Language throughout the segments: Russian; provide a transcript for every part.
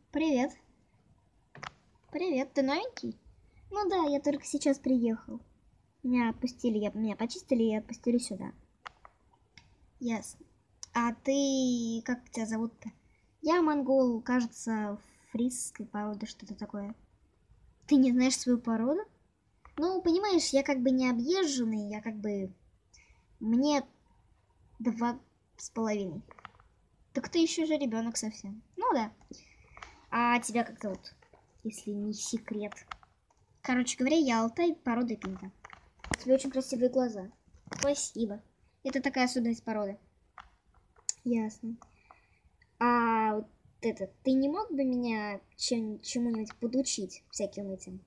Привет. Привет, ты новенький? Ну да, я только сейчас приехал. Меня почистили и отпустили сюда. Ясно. А ты, как тебя зовут-то? Я монгол, кажется, фрисской породы, что-то такое. Ты не знаешь свою породу? Ну, понимаешь, я как бы не объезженный, Мне 2,5. Так ты еще же ребенок совсем. Ну да. А тебя как зовут? Если не секрет. Короче говоря, я Алтай, порода пинта. У тебя очень красивые глаза. Спасибо. Это такая особенность породы. Ясно. А вот ты не мог бы меня чему-нибудь подучить всяким этим?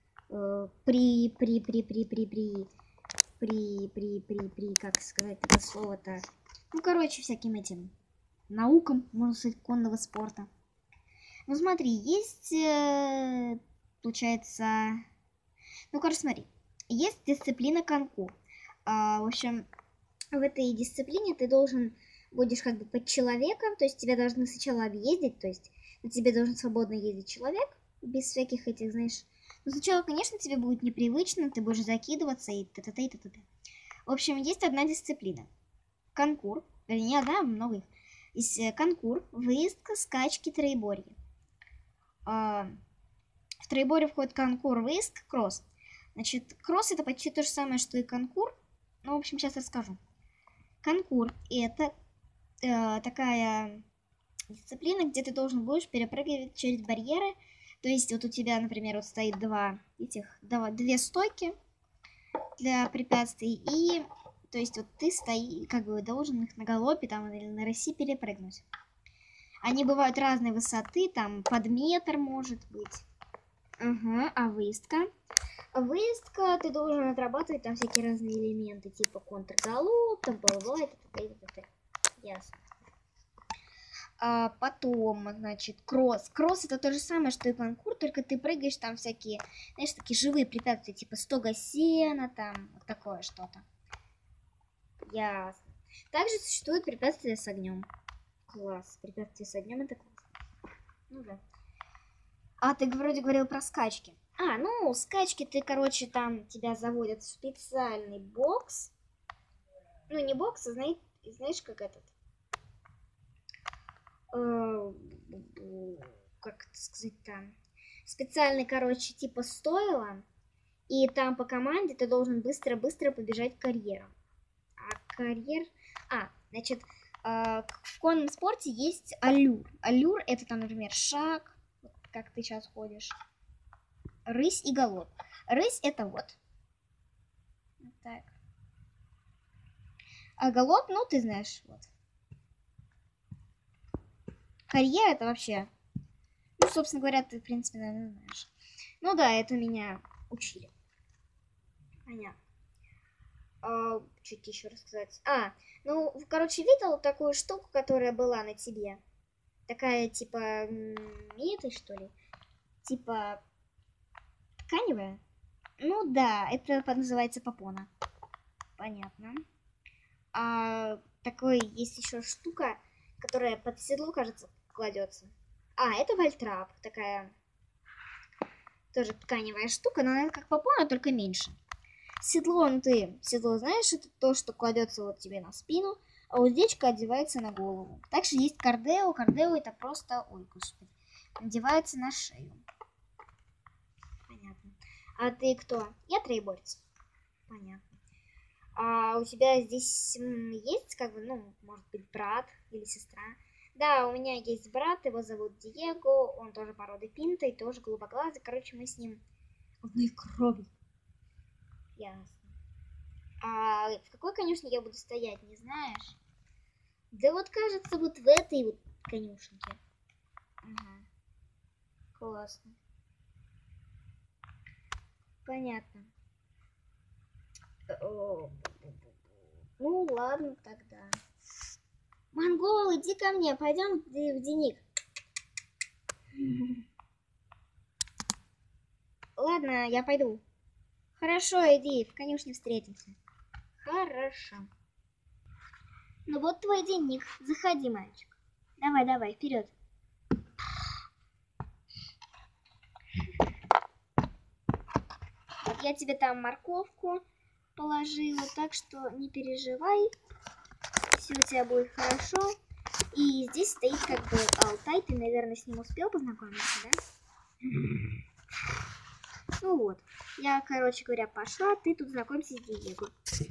Как сказать это слово-то? Ну, короче, всяким этим наукам, можно сказать, конного спорта. Ну, смотри, есть, получается... Ну, короче, смотри. Есть дисциплина конкур. В общем, в этой дисциплине ты будешь как бы под человеком, то есть тебя должны сначала объездить, то есть на тебе должен свободно ездить человек, без всяких этих, знаешь... Но сначала, конечно, тебе будет непривычно, ты будешь закидываться и т.т. и т.т. В общем, есть одна дисциплина. Конкур, вернее, не одна, а много их. Есть конкур, выездка, скачки, троеборье. В троеборье входит конкур, выездка, кросс. Значит, кросс это почти то же самое, что и конкур. Ну, в общем, сейчас расскажу. Конкур это такая дисциплина, где ты должен будешь перепрыгивать через барьеры. То есть вот у тебя, например, вот стоит две стойки для препятствий, и то есть вот ты как бы должен их на галопе там или на рыси перепрыгнуть. Они бывают разной высоты, там под метр может быть. Ага, а выездка? Выездка ты должен отрабатывать там всякие разные элементы, типа контргалоп, там половая, т.д. Ясно. А потом, значит, кросс. Кросс это то же самое, что и конкур, только ты прыгаешь там всякие, знаешь, такие живые препятствия, типа стога сена, там, вот такое что-то. Ясно. Также существует препятствия с огнем. Класс. Препятствия с огнем это класс. Ну да. А ты вроде говорил про скачки. Ну, скачки ты, короче, там тебя заводят в специальный бокс. Ну, не бокс, а знаешь, как этот? Как это сказать там? Специальный, короче, типа стойло. И там по команде ты должен быстро-быстро побежать к карьерам. А карьер... значит, в конном спорте есть аллюр. Аллюр это там, например, шаг, как ты сейчас ходишь. Рысь и галоп. Рысь это вот. Так. А галоп, ну ты знаешь, вот. Карьера это вообще... Ну, собственно говоря, ты, в принципе, наверное, знаешь. Ну да, это меня учили. Понятно. Чуть еще рассказать. Ну, короче, видел такую штуку, которая была на тебе? Такая, типа, этой, что ли? Типа, тканевая? Ну да, это называется попона. Понятно. Такой есть еще штука, которая под седло, кажется, кладется. Это вальтрап, такая тоже тканевая штука, но она как попона, только меньше. Седло знаешь, это то, что кладется вот тебе на спину, а уздечка одевается на голову. Также есть кардео. Кардео это просто, ой, господи, надевается на шею. Понятно. А ты кто? Я троеборец. Понятно. А у тебя здесь есть, как бы, ну, может быть, брат или сестра? Да, у меня есть брат, его зовут Диего, он тоже породы пинта и тоже голубоглазый. Короче, мы с ним одной крови. Ясно. В какой конюшне я буду стоять, не знаешь? Да вот, кажется, вот в этой вот конюшенке. Ага. Классно. Понятно. Ну, ладно тогда. Монгол, иди ко мне, пойдем в Деник. Ладно, я пойду. Хорошо, иди, в конюшне встретимся. Хорошо. Ну вот твой денник. Заходи, мальчик. Давай, вперед. я тебе там морковку положила, так что не переживай. Все у тебя будет хорошо. И здесь стоит как бы Алтай. Ты, наверное, с ним успел познакомиться, да? Ну вот. Я, короче говоря, пошла. Ты тут знакомься с Диего.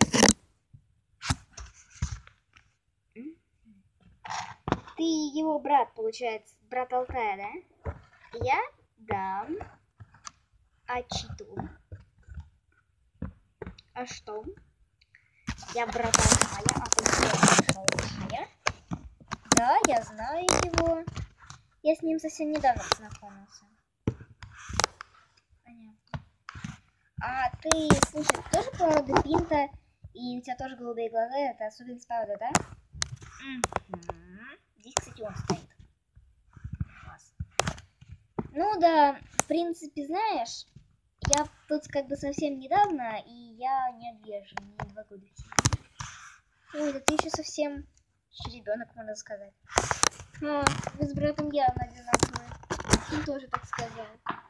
Ты его брат, получается. Брат Алтая, да? Я дам Ачиту. А что? Я брат Алтая, а ты кто Алтая? Да, я знаю его. Я с ним совсем недавно познакомился. Понятно. А ты, слушай, ты тоже породы Пинта, и у тебя тоже голубые глаза, это особенность породы, да? Здесь, кстати, он стоит. Класс. Ну да, в принципе, знаешь, я тут как бы совсем недавно, и я не объезжен, мне 2 года. Ой, да ты еще совсем ребенок, можно сказать. А, вы с братом явно одинаковые. Он тоже так сказал.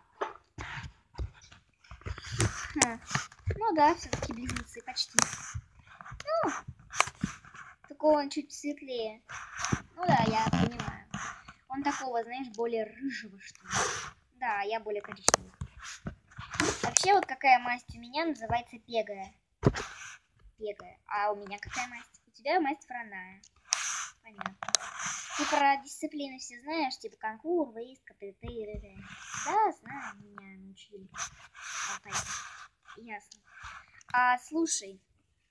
Ну да, все-таки близнецы почти. Ну, такого он чуть светлее. Ну да, я понимаю. Он такого, знаешь, более рыжего, что ли. Да, я более коричневый. Вообще, вот какая масть у меня называется пегая. Пегая. А у меня какая масть? У тебя масть враная. Понятно. Ты про дисциплины все знаешь, типа конкур, выезд, КТТ и РР. Да, знаю, меня научили. Ясно. А слушай,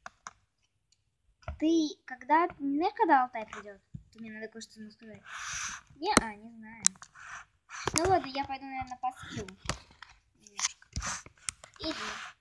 ты когда, не знаешь, когда Алтай придет? Мне надо кое-что сказать. Не знаю. Ну ладно, я пойду, наверное, по скиллу. Немножко. Иди.